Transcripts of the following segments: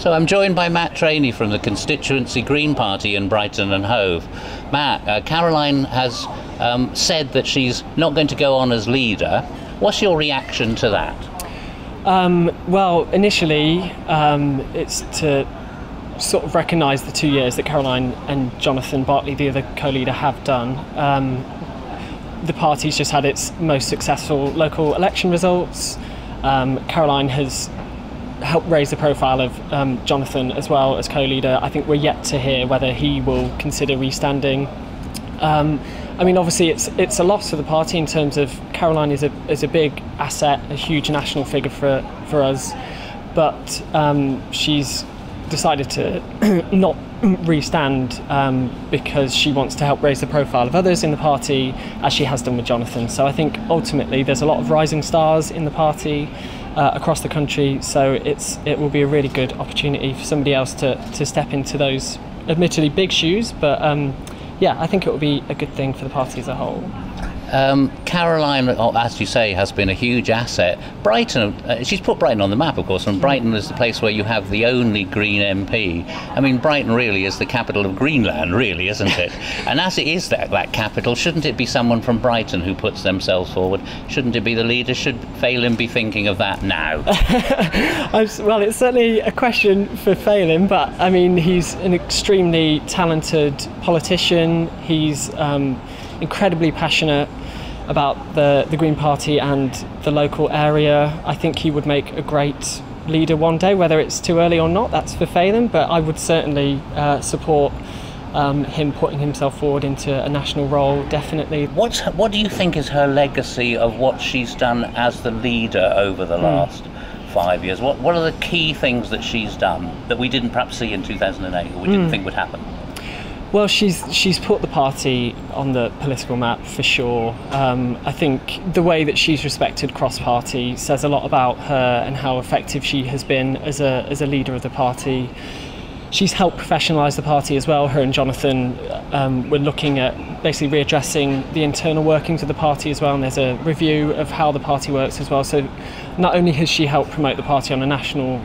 So I'm joined by Matt Traini from the constituency Green Party in Brighton and Hove. Matt, Caroline has said that she's not going to go on as leader. What's your reaction to that? Well, initially, it's to sort of recognise the 2 years that Caroline and Jonathan Bartley, the other co-leader, have done. The party's just had its most successful local election results. Caroline has helped raise the profile of Jonathan as well as co-leader. I think we're yet to hear whether he will consider restanding. I mean, obviously, it's a loss for the party in terms of Caroline is a big asset, a huge national figure for us, but she's decided to not restand because she wants to help raise the profile of others in the party, as she has done with Jonathan. So I think ultimately there's a lot of rising stars in the party across the country, so it will be a really good opportunity for somebody else to step into those admittedly big shoes, but yeah, I think it will be a good thing for the party as a whole. Caroline, as you say, has been a huge asset. Brighton, she's put Brighton on the map, of course, and Brighton is the place where you have the only Green MP. I mean, Brighton really is the capital of Greenland, really, isn't it? And as it is that capital, shouldn't it be someone from Brighton who puts themselves forward? Shouldn't it be the leader? Should Phelim be thinking of that now? Well, it's certainly a question for Phelim, but I mean, he's an extremely talented politician. He's incredibly passionate about the Green Party and the local area. I think he would make a great leader one day. Whether it's too early or not, that's for Phelim, but I would certainly support him putting himself forward into a national role, definitely. What do you think is her legacy of what she's done as the leader over the last 5 years? What are the key things that she's done that we didn't perhaps see in 2008 or we didn't think would happen? Well, she's put the party on the political map for sure. I think the way that she's respected cross-party says a lot about her and how effective she has been as a leader of the party. She's helped professionalise the party as well. Her and Jonathan were looking at basically readdressing the internal workings of the party as well, and there's a review of how the party works as well. So not only has she helped promote the party on a national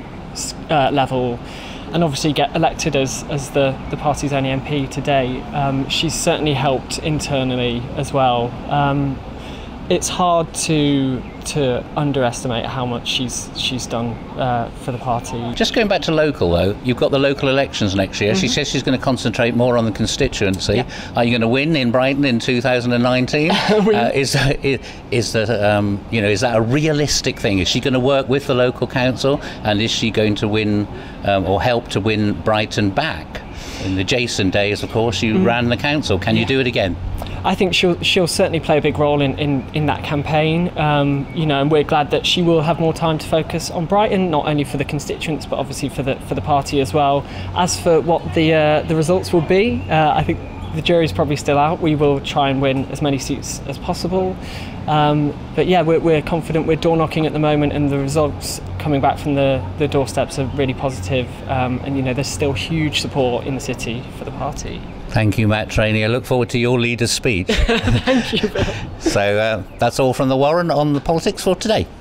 level, and obviously get elected as the party's only MP today, she's certainly helped internally as well. It's hard to underestimate how much she's done for the party. Just going back to local though, you've got the local elections next year. She says she's going to concentrate more on the constituency. Yeah. Are you going to win in Brighton in 2019? Is that a realistic thing? Is she going to work with the local council, and is she going to win or help to win Brighton back? In the Jason days, of course, you ran the council. Can you do it again? I think she'll certainly play a big role in that campaign. And we're glad that she will have more time to focus on Brighton, not only for the constituents but obviously for the party as well. As for what the results will be, I think the jury's probably still out. We will try and win as many seats as possible. But yeah, we're confident. We're door knocking at the moment, and the results coming back from the doorsteps are really positive. And there's still huge support in the city for the party. Thank you, Matt Traini. I look forward to your leader's speech. Thank you, Bill. So that's all from the Warren on the politics for today.